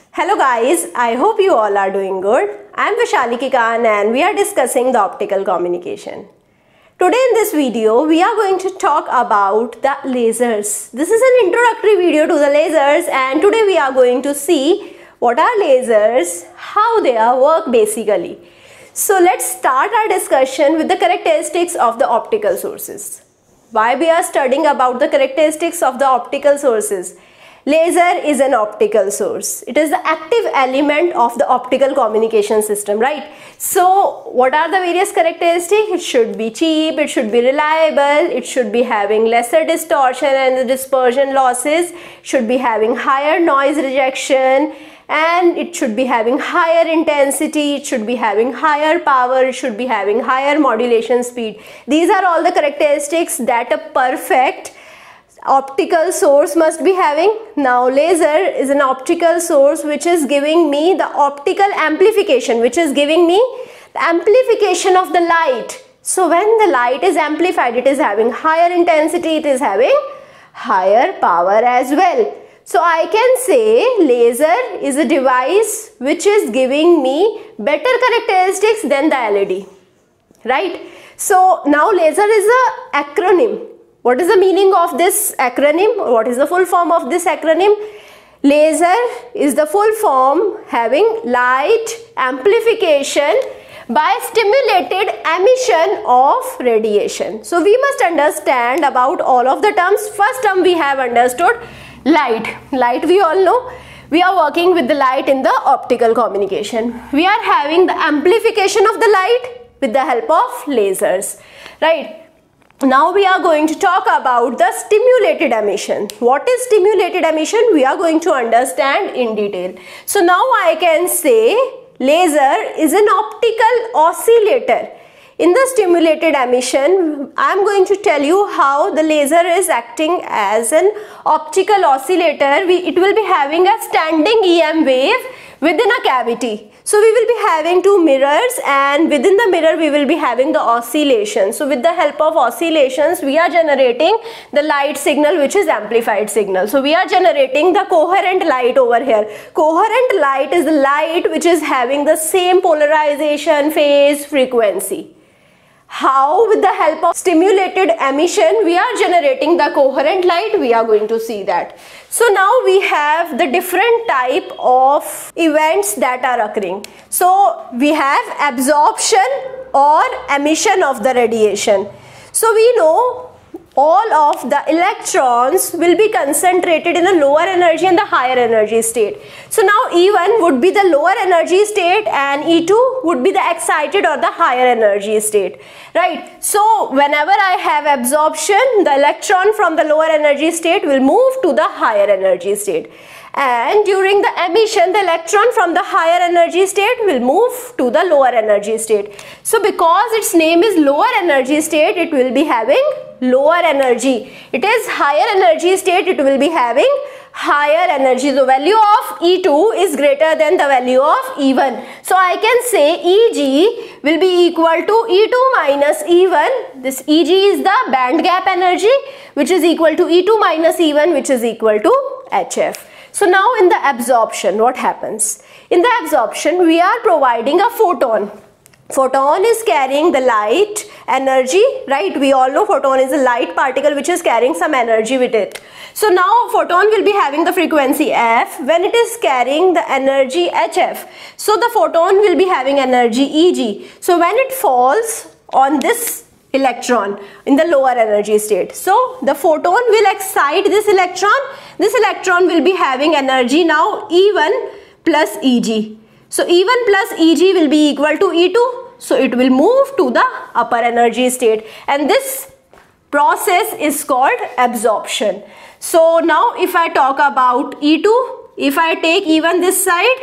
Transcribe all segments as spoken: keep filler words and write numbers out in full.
Hello guys, I hope you all are doing good. I am Vishali Kikan and we are discussing the optical communication. Today in this video, we are going to talk about the lasers. This is an introductory video to the lasers and today we are going to see what are lasers, how they are work basically. So let's start our discussion with the characteristics of the optical sources. Why we are studying about the characteristics of the optical sources? Laser is an optical source. It is the active element of the optical communication system, right? So what are the various characteristics? It should be cheap, it should be reliable, it should be having lesser distortion and the dispersion losses, should be having higher noise rejection, and it should be having higher intensity, it should be having higher power, it should be having higher modulation speed. These are all the characteristics that a perfect optical source must be having. Now laser is an optical source which is giving me the optical amplification, which is giving me the amplification of the light. So when the light is amplified, it is having higher intensity, it is having higher power as well. So I can say laser is a device which is giving me better characteristics than the L E D, right? So now laser is an acronym. What is the meaning of this acronym? What is the full form of this acronym? Laser is the full form having light amplification by stimulated emission of radiation. So we must understand about all of the terms. First term we have understood light. Light we all know. We are working with the light in the optical communication. We are having the amplification of the light with the help of lasers, right? Now we are going to talk about the stimulated emission. What is stimulated emission? We are going to understand in detail. So now I can say laser is an optical oscillator. In the stimulated emission, I am going to tell you how the laser is acting as an optical oscillator. We, it will be having a standing E M wave within a cavity. So we will be having two mirrors and within the mirror we will be having the oscillation. So with the help of oscillations we are generating the light signal which is amplified signal. So we are generating the coherent light over here. Coherent light is the light which is having the same polarization, phase, frequency. How with the help of stimulated emission we are generating the coherent light, we are going to see that. So now we have the different type of events that are occurring. So we have absorption or emission of the radiation. So we know all of the electrons will be concentrated in a lower energy and the higher energy state. So now E one would be the lower energy state and E two would be the excited or the higher energy state, right? So whenever I have absorption, the electron from the lower energy state will move to the higher energy state. And during the emission, the electron from the higher energy state will move to the lower energy state. So because its name is lower energy state, it will be having lower energy. It is higher energy state, it will be having higher energy. The value of E two is greater than the value of E one. So I can say E G will be equal to E two minus E one. This E G is the band gap energy which is equal to E two minus E one, which is equal to H F. So now in the absorption, what happens? In the absorption, we are providing a photon. Photon is carrying the light energy, right? We all know photon is a light particle which is carrying some energy with it. So now photon will be having the frequency F when it is carrying the energy H F. So the photon will be having energy E G. So when it falls on this electron in the lower energy state, so the photon will excite this electron. This electron will be having energy now E one plus E G. So E one plus E G will be equal to E two. So it will move to the upper energy state and this process is called absorption. So now if I talk about E two, if I take E one this side,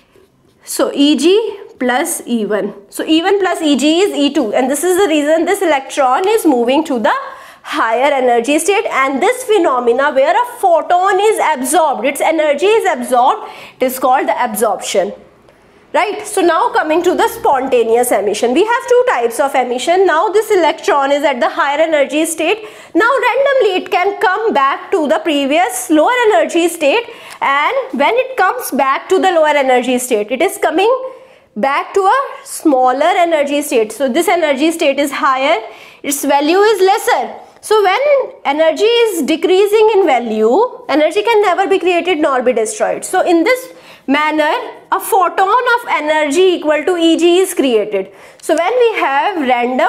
so E G plus E one. So E one plus E G is E two and this is the reason this electron is moving to the higher energy state, and this phenomena where a photon is absorbed, its energy is absorbed, it is called the absorption. Right, so now coming to the spontaneous emission, we have two types of emission. Now this electron is at the higher energy state. Now randomly it can come back to the previous lower energy state, and when it comes back to the lower energy state, it is coming back to a smaller energy state. So this energy state is higher, its value is lesser. So when energy is decreasing in value, energy can never be created nor be destroyed. So in this manner, a photon of energy equal to E G is created. So when we have random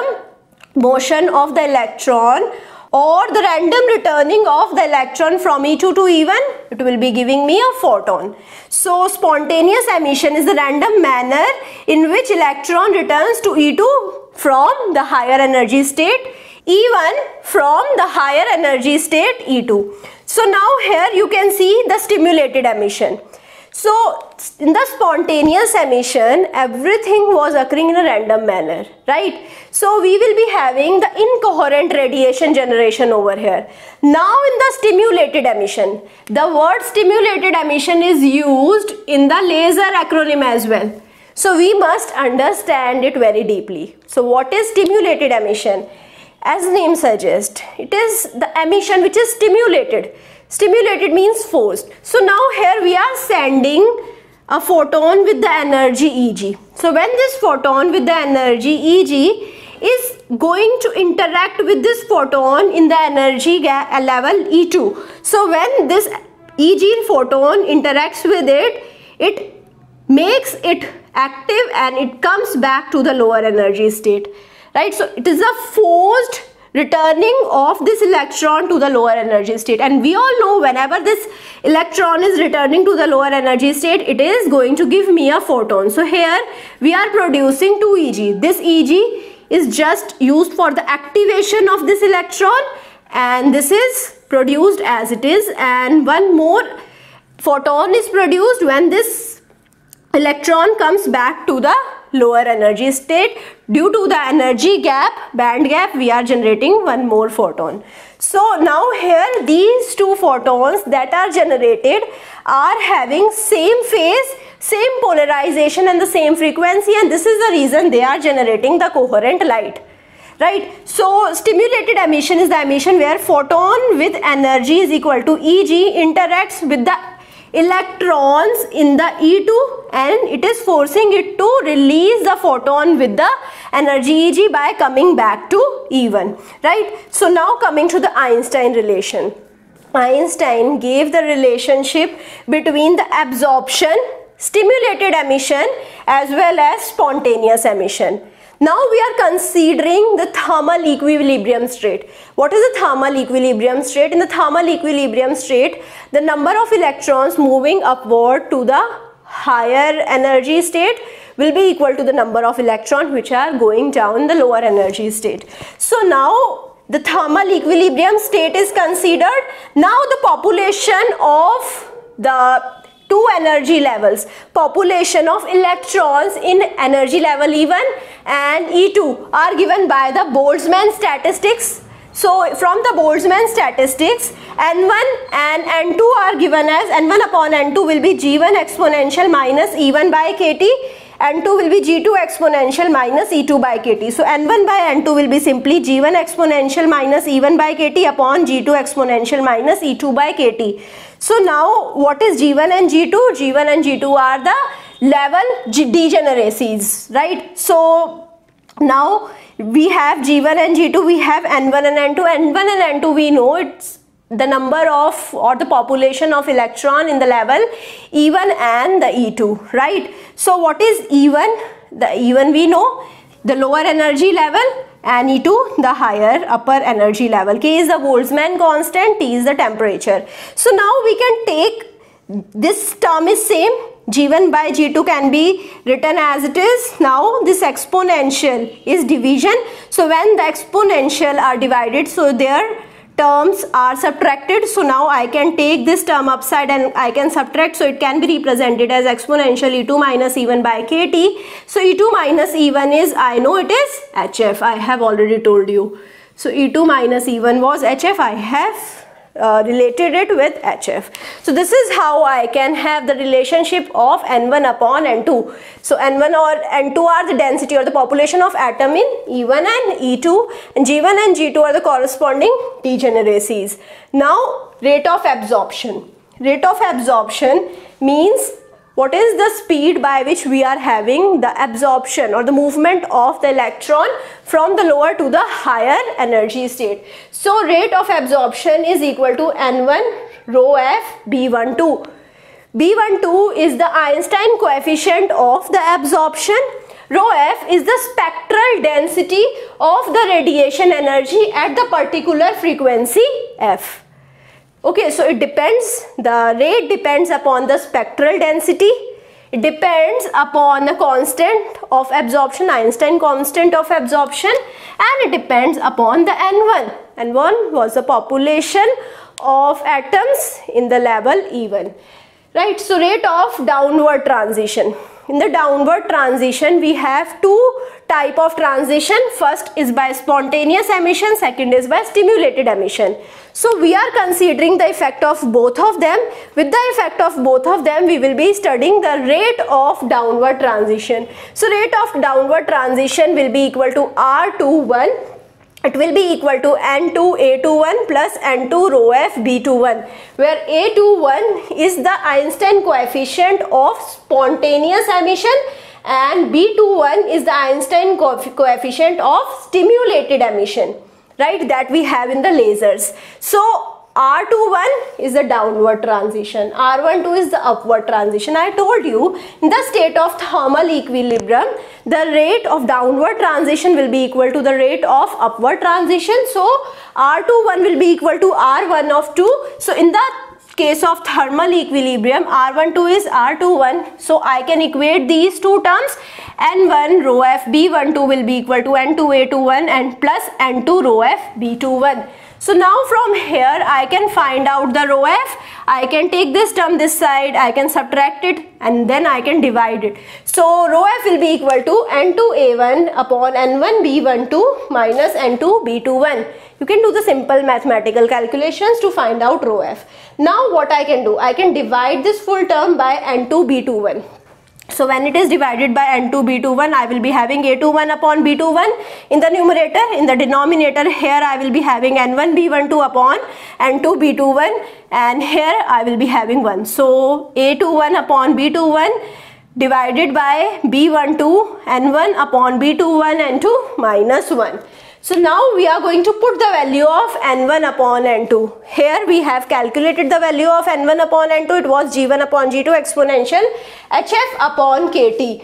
motion of the electron or the random returning of the electron from E two to E one, it will be giving me a photon. So spontaneous emission is the random manner in which electron returns to E two from the higher energy state, E one from the higher energy state E two. So now here you can see the stimulated emission. So in the spontaneous emission, everything was occurring in a random manner, right? So we will be having the incoherent radiation generation over here. Now in the stimulated emission, the word stimulated emission is used in the laser acronym as well. So we must understand it very deeply. So what is stimulated emission? As the name suggests, it is the emission which is stimulated. Stimulated means forced. So now here we are sending a photon with the energy E G. So when this photon with the energy E G is going to interact with this photon in the energy level E two. So when this E G photon interacts with it, it makes it active and it comes back to the lower energy state. Right? So it is a forced returning of this electron to the lower energy state, and we all know whenever this electron is returning to the lower energy state, it is going to give me a photon. So here we are producing two E G. This E G is just used for the activation of this electron, and this is produced as it is, and one more photon is produced when this electron comes back to the lower energy state. Due to the energy gap, band gap, we are generating one more photon. So now here these two photons that are generated are having same phase, same polarization and the same frequency, and this is the reason they are generating the coherent light. Right? So stimulated emission is the emission where photon with energy is equal to E G interacts with the electrons in the E two, and it is forcing it to release the photon with the energy E G by coming back to E one, right? So now coming to the Einstein relation. Einstein gave the relationship between the absorption, stimulated emission as well as spontaneous emission. Now we are considering the thermal equilibrium state. What is the thermal equilibrium state? In the thermal equilibrium state, the number of electrons moving upward to the higher energy state will be equal to the number of electrons which are going down the lower energy state. So now the thermal equilibrium state is considered. Now the population of the two energy levels, population of electrons in energy level E one and E two are given by the Boltzmann statistics. So from the Boltzmann statistics, N one and N two are given as N one upon N two will be G one exponential minus E one by K T, N two will be G two exponential minus E two by K T. So N one by N two will be simply G one exponential minus E one by K T upon G two exponential minus E two by K T. So now what is G one and G two? G one and G two are the level degeneracies, right? So now we have G one and G two, we have N one and N two. N one and N two we know it's the number of or the population of electron in the level E one and the E two, right? So what is E one? The E one we know, the lower energy level, and E two the higher upper energy level. K is the Boltzmann constant, T is the temperature. So now we can take this term is same, G one by G two can be written as it is. Now this exponential is division. So when the exponential are divided, so their terms are subtracted. So now I can take this term upside and I can subtract. So it can be represented as exponential E two minus E one by K T. So E two minus E one is, I know it is H F. I have already told you. So E two minus E one was H F. I have uh, related it with H F. So this is how I can have the relationship of N one upon N two. So N one or N two are the density or the population of atom in E one and E two, and G one and G two are the corresponding degeneracies. Now rate of absorption. Rate of absorption means what is the speed by which we are having the absorption or the movement of the electron from the lower to the higher energy state. So rate of absorption is equal to N one rho F B twelve. B twelve is the Einstein coefficient of the absorption. Rho F is the spectral density of the radiation energy at the particular frequency F. Okay, so it depends, the rate depends upon the spectral density, it depends upon the constant of absorption, Einstein constant of absorption, and it depends upon the N one. N one was the population of atoms in the level E one. Right, so rate of downward transition. In the downward transition, we have two type of transition. First is by spontaneous emission, second is by stimulated emission. So we are considering the effect of both of them. With the effect of both of them, we will be studying the rate of downward transition. So rate of downward transition will be equal to R twenty-one. It will be equal to N two A twenty-one plus N two rho F B twenty-one, where A twenty-one is the Einstein coefficient of spontaneous emission and B twenty-one is the Einstein coefficient of stimulated emission, right, that we have in the lasers. So R twenty-one is the downward transition, R twelve is the upward transition. I told you in the state of thermal equilibrium, the rate of downward transition will be equal to the rate of upward transition. So R twenty-one will be equal to R one of two. So in the case of thermal equilibrium, R twelve is R twenty-one. So I can equate these two terms. N one rho F B twelve will be equal to N two A twenty-one and plus N two rho F B twenty-one. So now from here I can find out the rho F. I can take this term this side, I can subtract it and then I can divide it. So rho F will be equal to N two A one upon N one B twelve minus N two B twenty-one. You can do the simple mathematical calculations to find out rho F. Now what I can do? I can divide this full term by N two B twenty-one. So when it is divided by N two B twenty-one, I will be having A twenty-one upon B twenty-one in the numerator. In the denominator, here I will be having N one B twelve upon N two B twenty-one, and here I will be having one. So A twenty-one upon B twenty-one divided by B twelve, N one upon B twenty-one, N two minus one. So now we are going to put the value of N one upon N two. Here we have calculated the value of N one upon N two. It was G one upon G two exponential H F upon K T.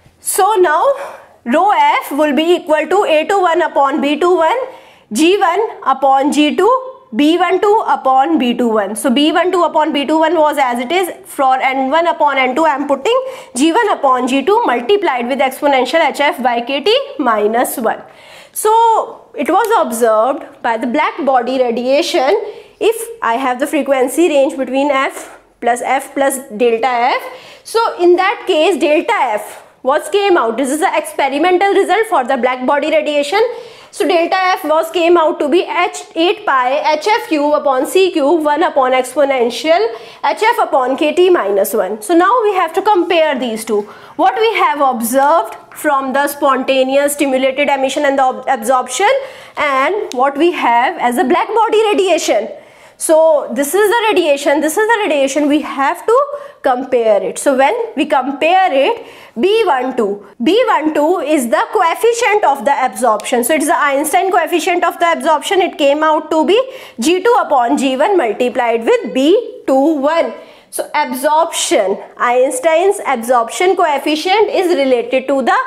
So now rho F will be equal to A twenty-one upon B twenty-one, G one upon G two, B twelve upon B twenty-one. So B twelve upon B twenty-one was as it is. For N one upon N two I am putting G one upon G two multiplied with exponential H F by K T minus one. So it was observed by the black body radiation, if I have the frequency range between F plus F plus delta F, so in that case delta F, what came out? This is the experimental result for the black body radiation. So delta F was came out to be H eight pi H F cube upon C cube one upon exponential H F upon K T minus one. So now we have to compare these two. What we have observed from the spontaneous stimulated emission and the absorption, and what we have as a black body radiation. So this is the radiation, this is the radiation, we have to compare it. So when we compare it, B twelve, B twelve is the coefficient of the absorption. So it is the Einstein coefficient of the absorption. It came out to be G two upon G one multiplied with B twenty-one. So absorption, Einstein's absorption coefficient is related to the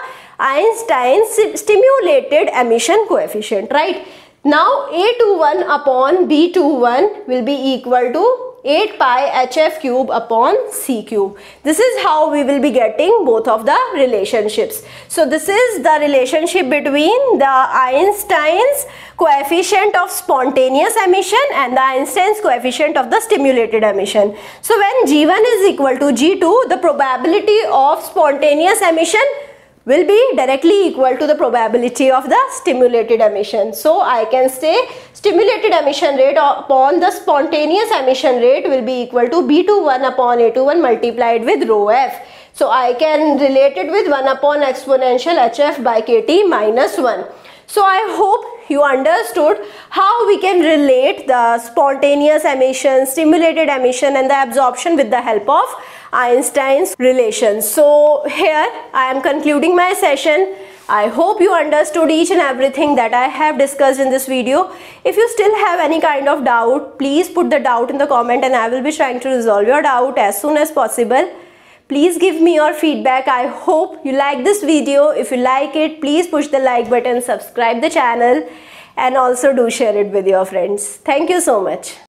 Einstein's stimulated emission coefficient, right? Now A twenty-one upon B twenty-one will be equal to eight pi H F cube upon C cube. This is how we will be getting both of the relationships. So this is the relationship between the Einstein's coefficient of spontaneous emission and the Einstein's coefficient of the stimulated emission. So when G one is equal to G two, the probability of spontaneous emission will be directly equal to the probability of the stimulated emission. So I can say stimulated emission rate upon the spontaneous emission rate will be equal to B twenty-one upon A twenty-one multiplied with rho f. So I can relate it with one upon exponential hf by kt minus one. So I hope you understood how we can relate the spontaneous emission, stimulated emission and the absorption with the help of Einstein's relations. So here I am concluding my session. I hope you understood each and everything that I have discussed in this video. If you still have any kind of doubt, please put the doubt in the comment and I will be trying to resolve your doubt as soon as possible. Please give me your feedback. I hope you like this video. If you like it, please push the like button, subscribe the channel and also do share it with your friends. Thank you so much.